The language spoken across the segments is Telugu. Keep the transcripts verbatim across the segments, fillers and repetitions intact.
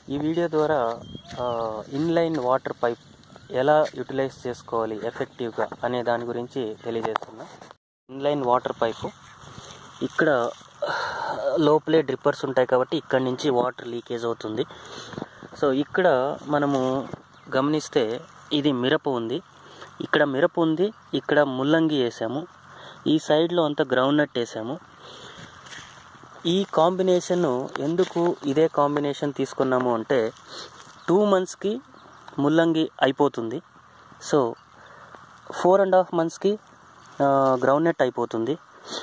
ఈ వీడియో ద్వారా ఇన్లైన్ వాటర్ పైప్ ఎలా యూటిలైజ్ చేసుకోవాలి ఎఫెక్టివ్గా అనే దాని గురించి తెలియజేస్తున్నా. ఇన్లైన్ వాటర్ పైపు ఇక్కడ లోపలే డ్రిప్పర్స్ ఉంటాయి కాబట్టి ఇక్కడ నుంచి వాటర్ లీకేజ్ అవుతుంది. సో ఇక్కడ మనము గమనిస్తే ఇది మిరప ఉంది, ఇక్కడ మిరప ఉంది, ఇక్కడ ముల్లంగి వేసాము, ఈ సైడ్లో అంతా గ్రౌండ్ నట్ వేసాము. ఈ కాంబినేషన్ ఎందుకు ఇదే కాంబినేషన్ తీసుకున్నాము అంటే టూ మంత్స్కి ముల్లంగి అయిపోతుంది. సో ఫోర్ అండ్ హాఫ్ మంత్స్కి గ్రౌండ్ నట్ అయిపోతుంది.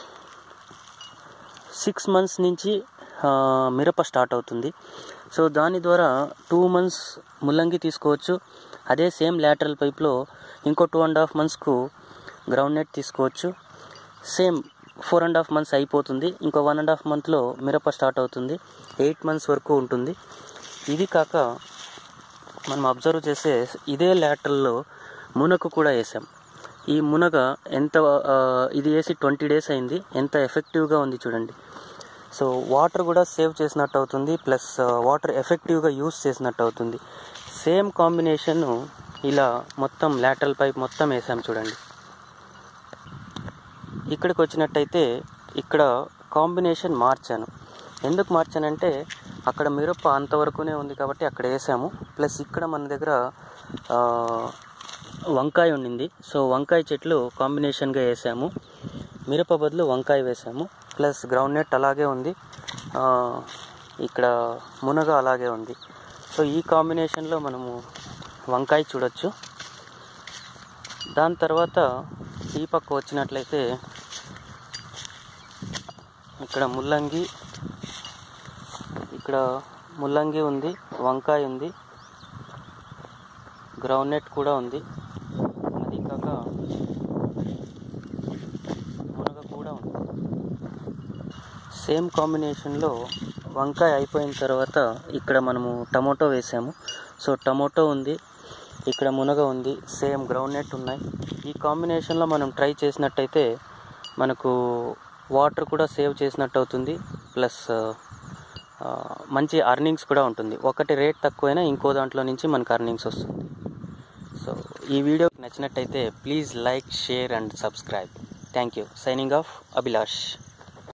సిక్స్ మంత్స్ నుంచి మిరప స్టార్ట్ అవుతుంది. సో దాని ద్వారా టూ మంత్స్ ముల్లంగి తీసుకోవచ్చు. అదే సేమ్ లాటరల్ పైప్లో ఇంకో టూ అండ్ హాఫ్ మంత్స్కు గ్రౌండ్ నట్ తీసుకోవచ్చు. Same four and half months అయిపోతుంది, ఇంకో వన్ అండ్ హాఫ్ మంత్లో మిరప స్టార్ట్ అవుతుంది. ఎయిట్ మంత్స్ వరకు ఉంటుంది. ఇది కాక మనం అబ్జర్వ్ చేసే ఇదే లాటరల్లో మునగ కూడా వేసాం. ఈ మునగ ఎంత ఇది వేసి ట్వంటీ డేస్ అయింది, ఎంత ఎఫెక్టివ్గా ఉంది చూడండి. సో వాటర్ కూడా సేవ్ చేసినట్టు అవుతుంది, ప్లస్ వాటర్ ఎఫెక్టివ్గా యూస్ చేసినట్టు అవుతుంది. సేమ్ కాంబినేషన్ ఇలా మొత్తం లాటరల్ పైప్ మొత్తం వేసాం చూడండి. ఇక్కడికి వచ్చినట్టయితే ఇక్కడ కాంబినేషన్ మార్చాను. ఎందుకు మార్చానంటే అక్కడ మిరప అంతవరకునే ఉంది కాబట్టి అక్కడ వేసాము. ప్లస్ ఇక్కడ మన దగ్గర వంకాయ ఉండింది, సో వంకాయ చెట్లు కాంబినేషన్గా వేసాము. మిరప బదులు వంకాయ వేసాము. ప్లస్ గ్రౌండ్ నట్ అలాగే ఉంది, ఇక్కడ మునగ అలాగే ఉంది. సో ఈ కాంబినేషన్లో మనము వంకాయ చూడొచ్చు. దాని తర్వాత ఈ పక్క వచ్చినట్లయితే ఇక్కడ ముల్లంగి, ఇక్కడ ముల్లంగి ఉంది, వంకాయ ఉంది, గ్రౌండ్ నట్ కూడా ఉంది. అది కాక మునగ కూడా ఉంది. సేమ్ కాంబినేషన్లో వంకాయ అయిపోయిన తర్వాత ఇక్కడ మనము టమోటో వేసాము. సో టమోటో ఉంది, ఇక్కడ మునగ ఉంది, సేమ్ గ్రౌండ్ నట్ ఉన్నాయి. ఈ కాంబినేషన్లో మనం ట్రై చేసినట్టయితే మనకు వాటర్ కూడా సేవ్ చేసినట్టు అవుతుంది, ప్లస్ మంచి అర్నింగ్స్ కూడా ఉంటుంది. ఒకటి రేట్ తక్కువైనా ఇంకో దాంట్లో నుంచి మనకు అర్నింగ్స్ వస్తుంది. సో ఈ వీడియో నచ్చినట్టయితే please like, share and subscribe. Thank you. Signing off, Abhilash.